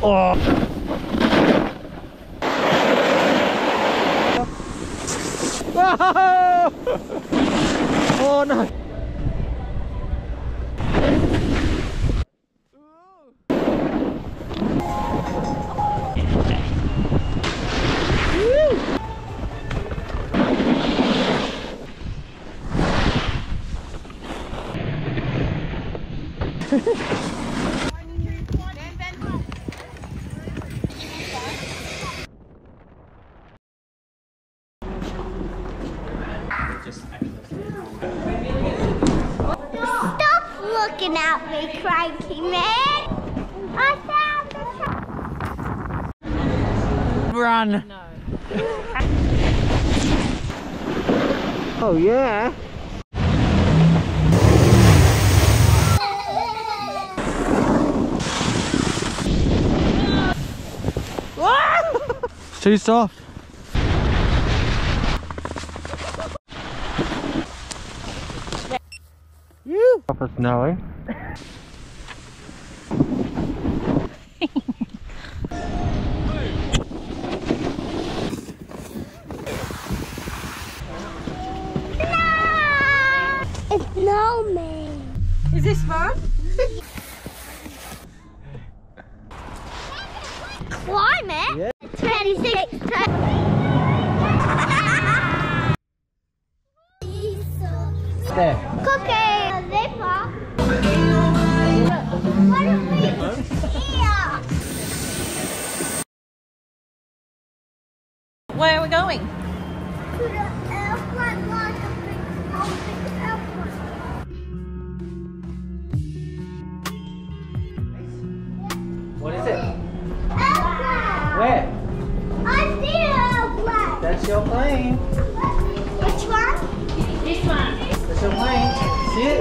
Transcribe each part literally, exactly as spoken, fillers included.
Oh. Oh no. Stop looking at me, cranky man! I found the trap! Run! No. Oh yeah! It's too soft. You. Proper snowing. It's snowman. Is this fun? Climate? Yeah. twenty-six. There. Cookie. Zipper. What are we here? Where are we going? To the airport, like a big, a big airport. What is it? Airplane. Where? I see an airplane. That's your plane. Which one? This one. That's your plane. See it?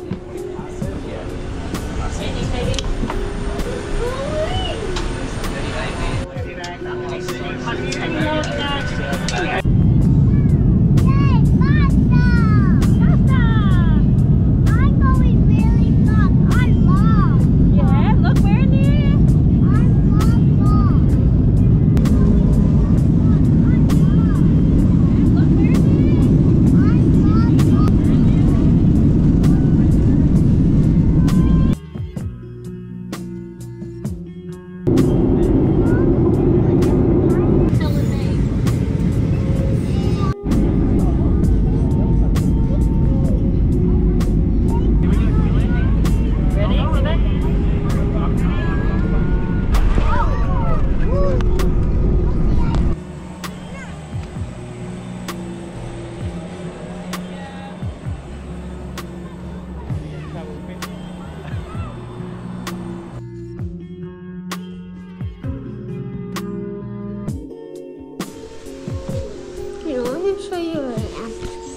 Here, let me show you where I am.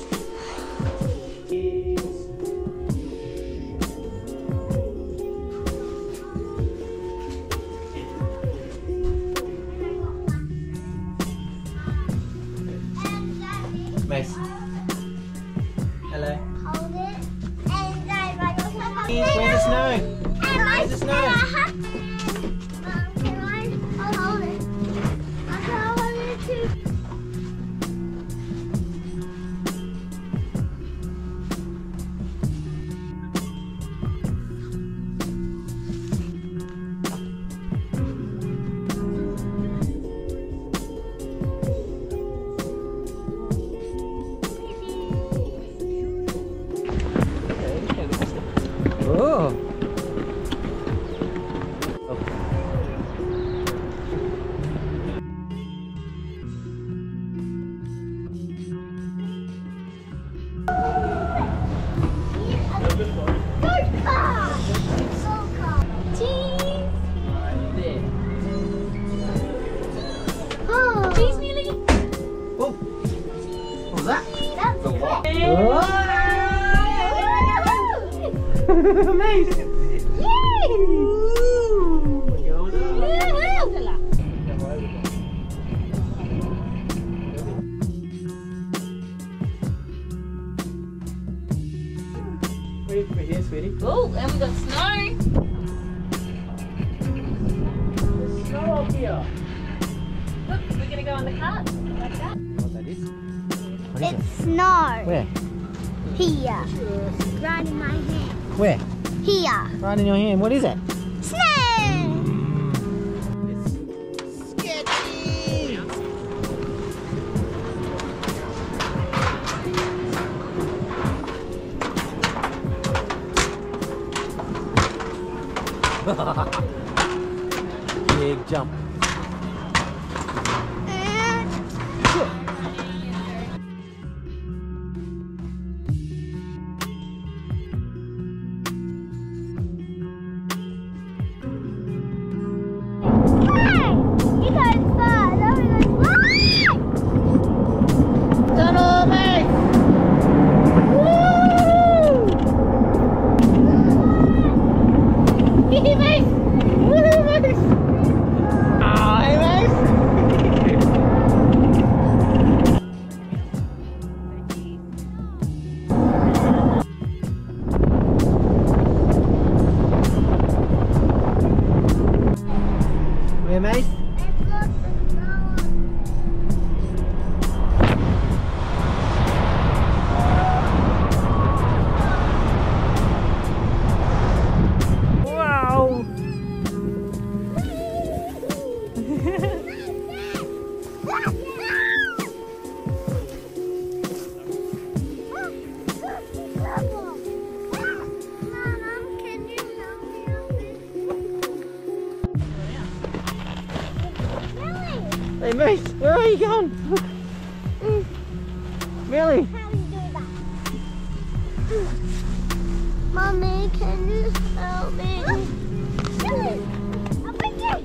Mace. Hello. Hold it. And I like Where's the snow? And I Where's the snow? Mom, can I I'll hold it? I'll hold it too. Oh. Good car. Good car. Cheese. Oh. Cheese nearly. Oh. What was that? That's it. Amazing. Yay! Going up. We're here, sweetie. Oh, and we got snow. here. Look, we're gonna go on the cart. Like that. What that is? What is It's it? snow. Where? Here. Right in my hand. Where? Here. Right in your hand. What is it? Snow. It's sketchy. Big jump. Where, mate? Wow! Hey, mate, where are you going? Millie! Mommy, can you help me? Really? I'm with you.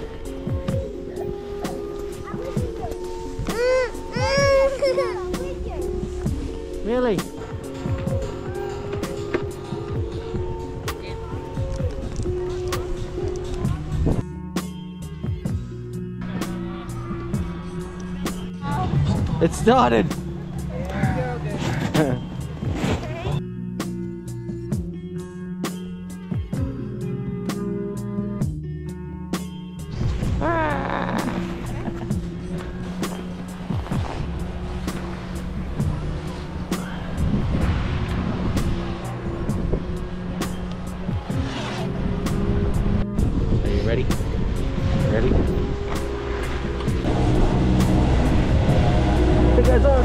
I'm with you. Millie! It started! Are you ready? Ready? You guys are.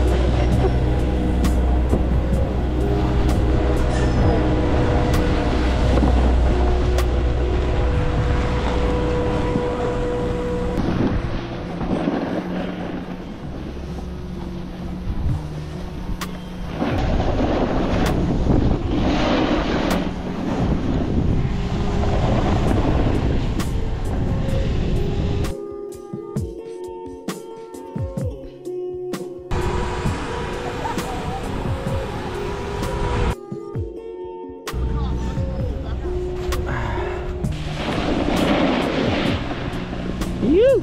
You.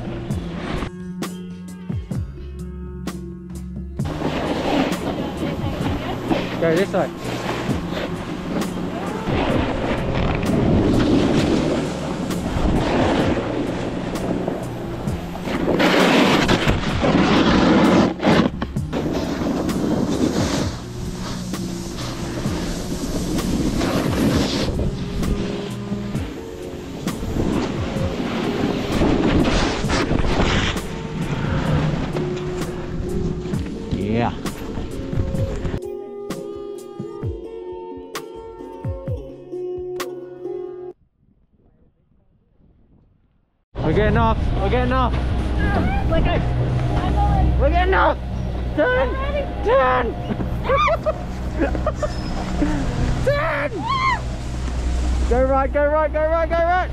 Go this side. Yeah. We're getting off. We're getting off. Let go. We're getting off. Turn. Turn. Turn. Go right. Go right. Go right. Go right.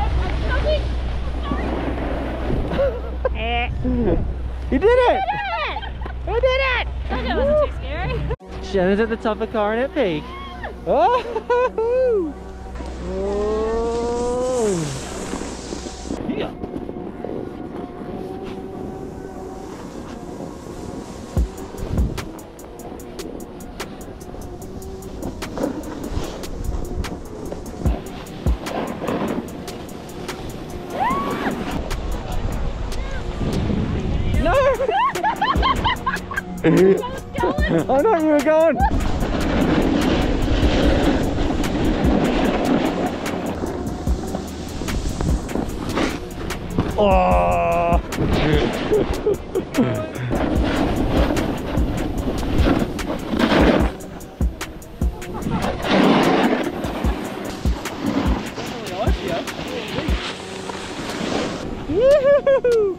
You did it. You did it. That wasn't too scary. Shannon's at the top of Coronet Peak. Oh! Oh! Yeah. I know you were going. Oh! Yoo-hoo!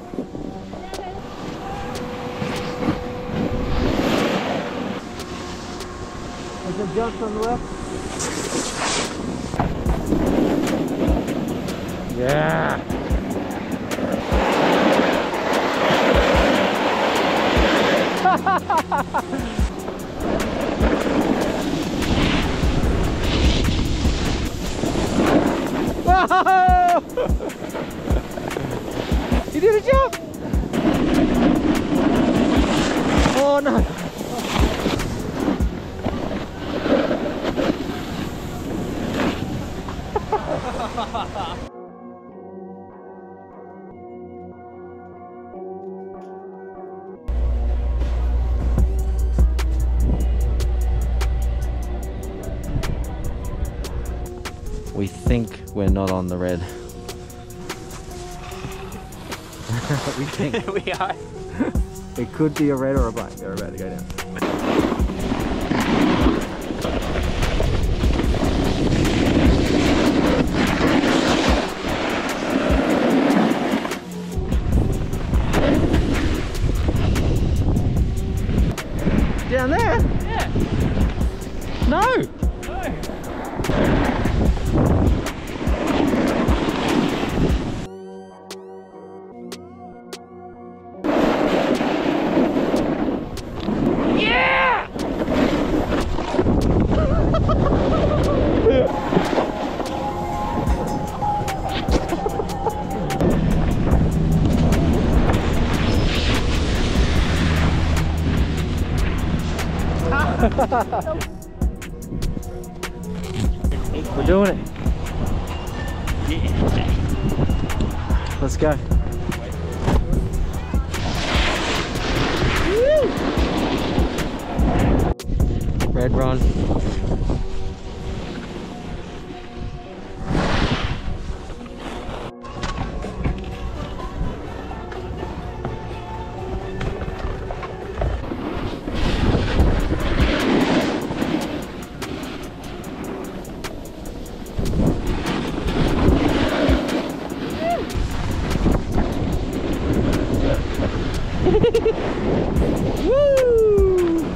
There's a jump on the left. Yeah. Whoa! You did a jump! Oh no! We think we're not on the red. We think. We are. It could be a red or a black. They're about to go down. Down there? Yeah. No! No. We're doing it. Yeah. Let's go. Red run. Woo!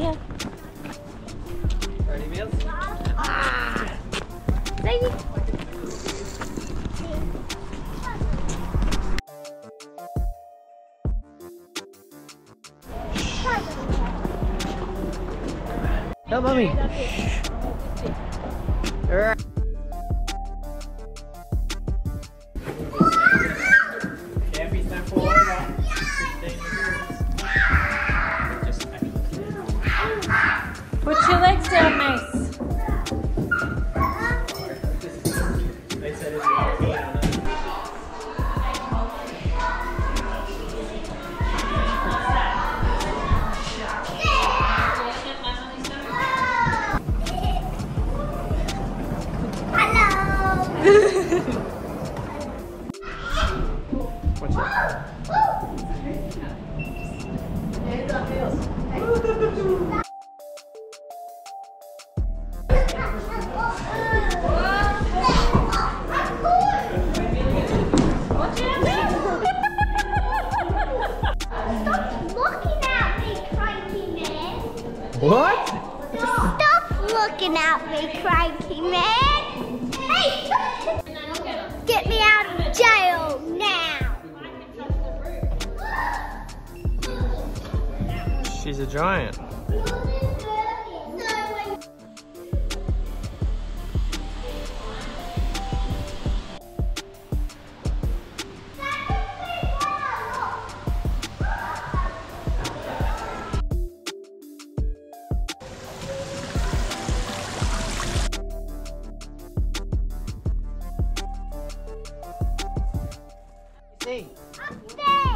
here. Ready, Mills? Ah! Baby. Tell mommy. Alright. Campy's time for about fifteen minutes. Just Put your legs down, Mace. they said it's not good on it. What's that? What? Stop looking at me, cranky man! Hey! Get me out of jail now! She's a giant. See? Up there!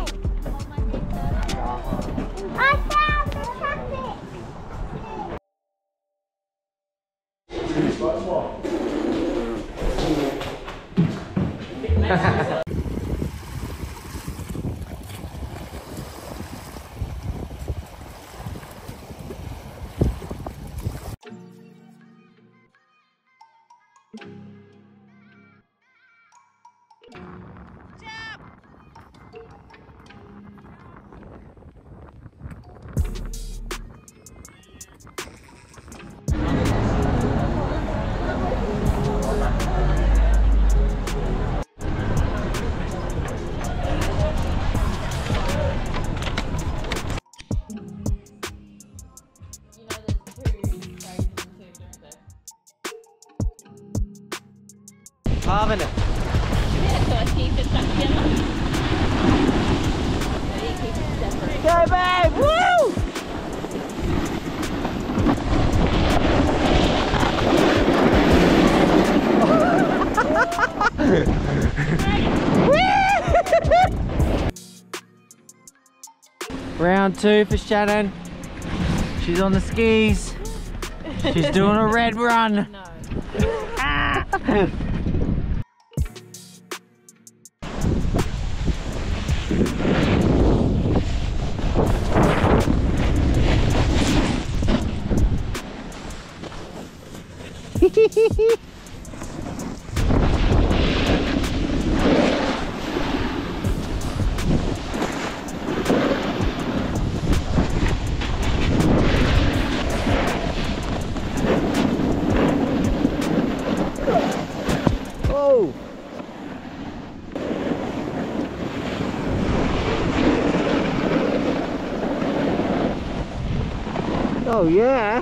I found the trumpet! Having it. Go, babe! Woo! Round two for Shannon. She's on the skis. She's doing a red run. No. Oh! Oh yeah!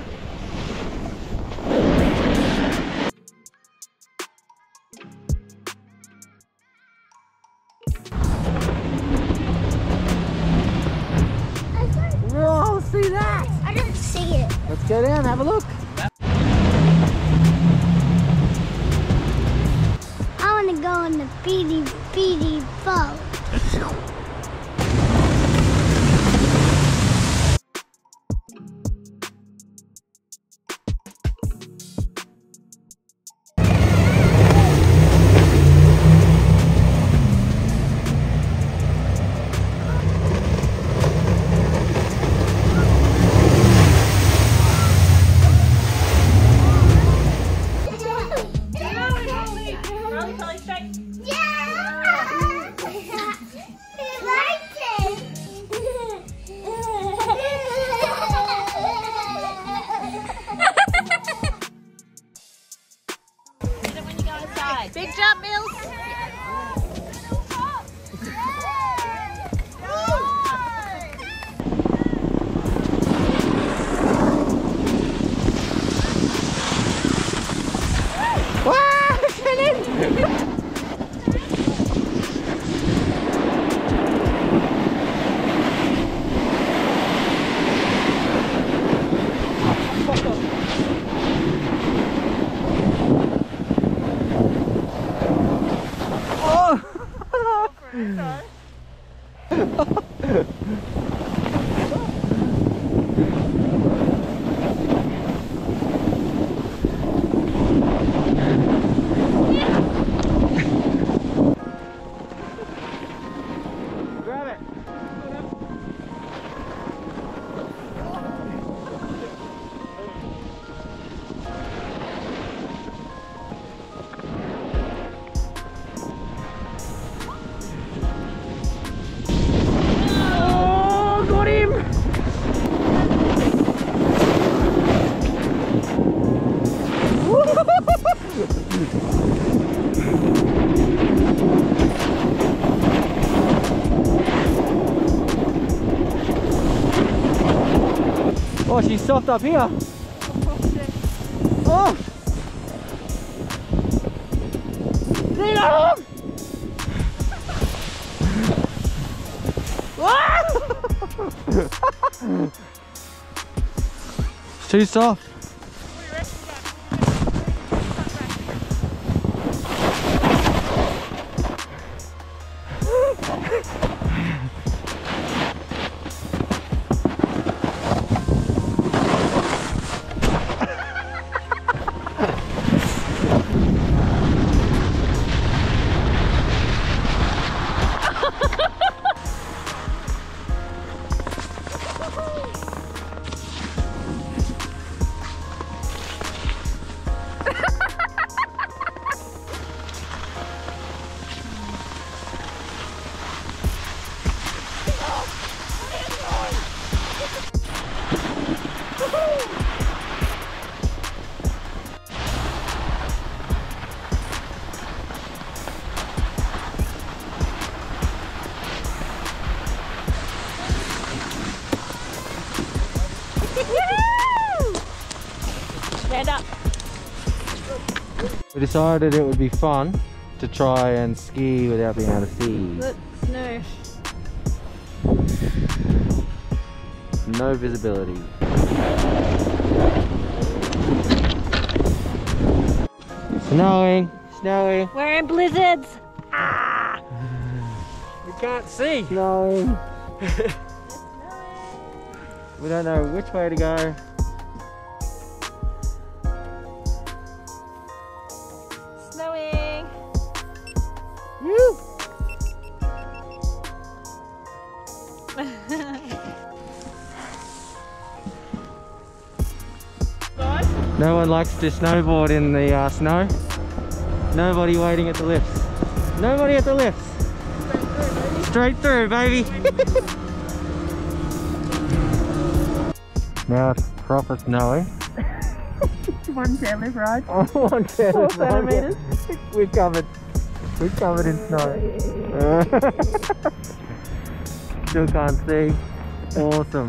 Whoa, see that? I don't see it. Let's go down and have a look. I want to go on the beady beady boat. Rolly, Polly, straight. Yeah! side. Big jump, Mills. Oh, she's soft up here. Oh! Nina! It's too soft. Stand up. We decided it would be fun to try and ski without being able to see. Look, snow. No visibility. Snowing, snowing. We're in blizzards. Ah! We can't see. Snowing. We don't know which way to go. Snowing. Woo! No one likes to snowboard in the uh, snow. Nobody waiting at the lifts. Nobody at the lifts. Straight through, baby. Now it's proper snowing. One chairlift ride. Oh, one Four centimeters. We're covered. We're covered in snow. Still can't see. Awesome.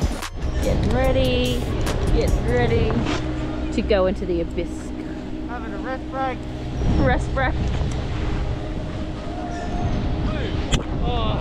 Get ready, get ready to go into the abyss. Having a Rest break. Rest break. Oh.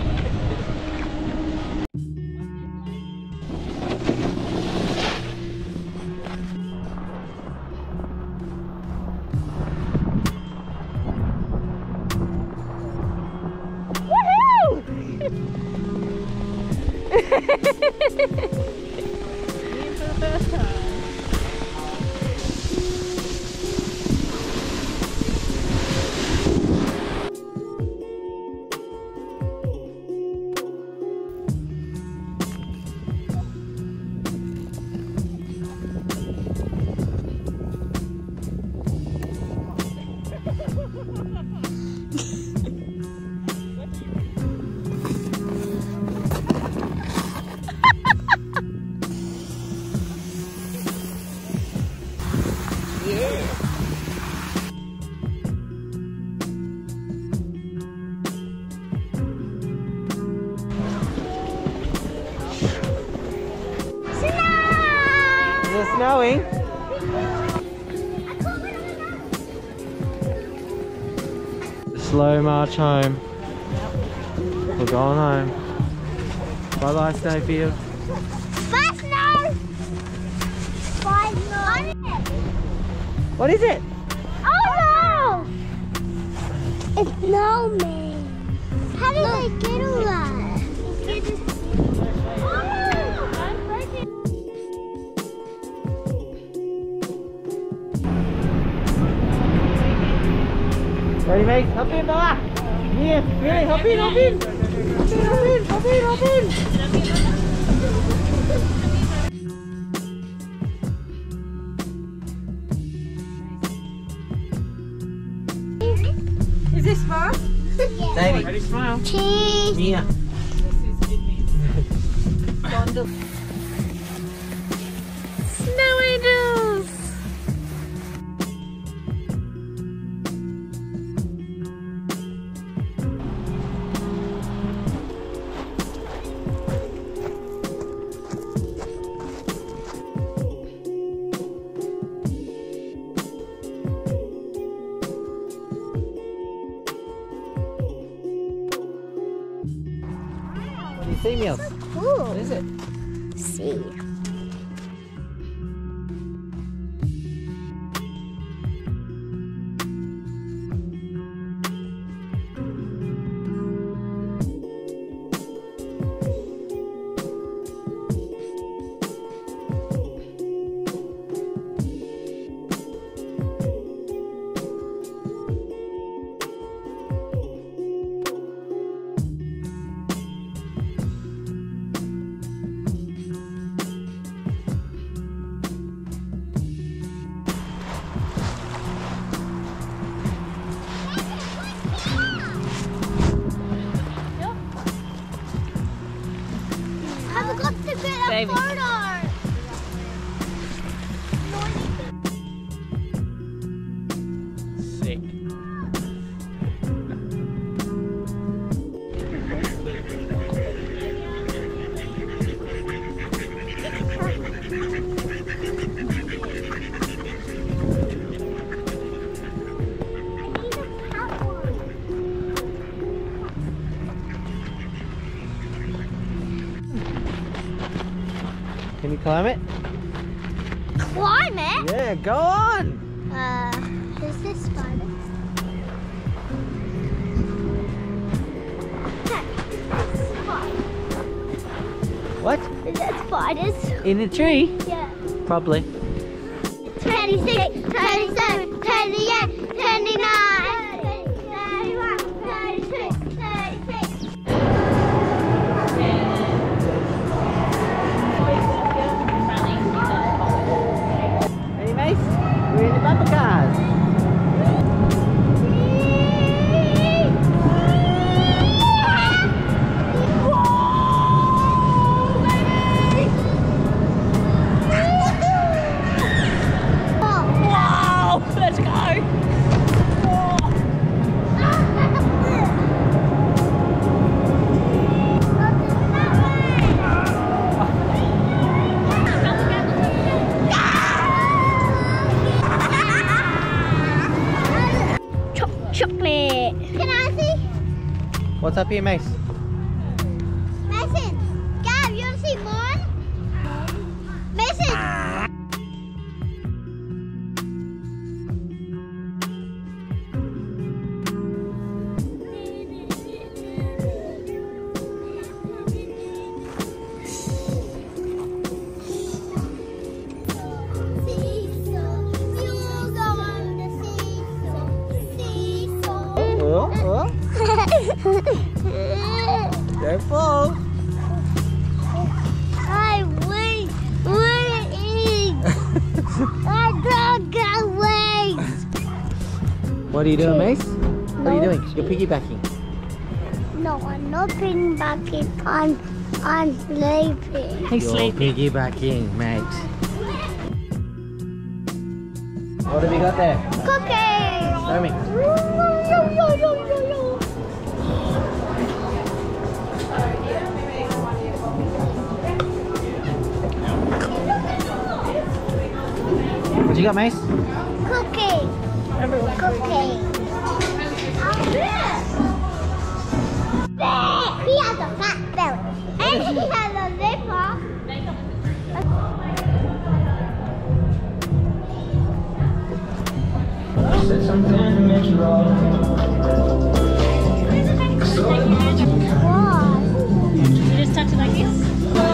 Is it snowing? The slow march home. We're going home. Bye bye, Snowfield. Bye, Snow! Bye, Snow! What is it? Oh no! It's snowman. How did they get all that? Ready, mate? Hop in, Bella! Yeah, really, hop in, hop in! Hop in, hop in, hop in, hop in! Is this fun? Yeah. Davey, ready, smile. Cheese. Mia. Snow angels! What do you see, Meals? Cool. What is it? See. I've got to get a Baby. photo. Sick. Can you climb it? Climb it? Yeah, go on! Uh, is this spider? What? Is that spiders? In a tree? Yeah. Probably. twenty-six, twenty-seven, twenty-eight, twenty-nine, thirty-one, thirty-two, thirty-six. Ready, Mace? We're in the bumper cars. Wow! Let's go! What's up here, Mace? Mason, Gav, you ever see mine? Mason! Oh, oh. Careful. I wait, wait. I don't go wait. What are you doing, Mace? What are you doing? You're piggybacking. No, I'm not piggybacking. I'm, I'm sleeping. He's You're sleeping. piggybacking, mate. What have you got there? Cookies. Show me. What you got, Mace? Cookie. Cookie. He has a fat belly. And he has a zipper. Said something to make you wrong. Why? You just touch it like this?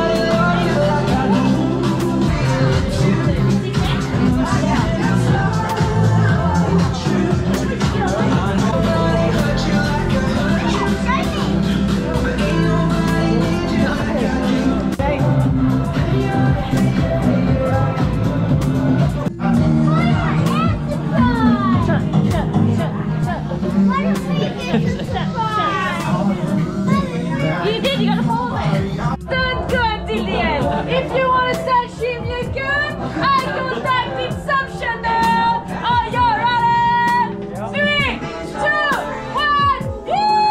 You did, you gotta hold it. Don't go until the end. If you want to touch him, you can. I contact exceptional. Are you ready? Three, two, one,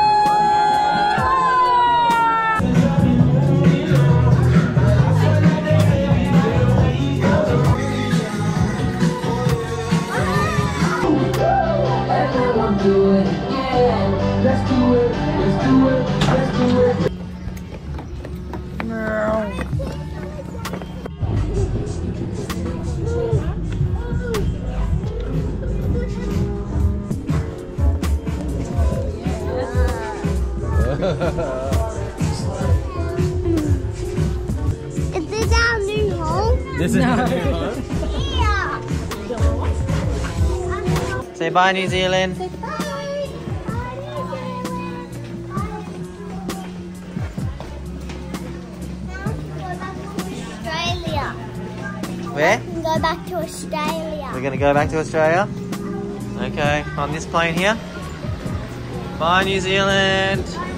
Everyone do it again. Let's do it. Let's do it. Let's do it. Is this our new home? This is no. Our new home. Yeah. Say bye, New Zealand. Bye. Bye, New Zealand. Australia. Where? We can go back to Australia. We're gonna go back to Australia? Okay, on this plane here. Bye, New Zealand.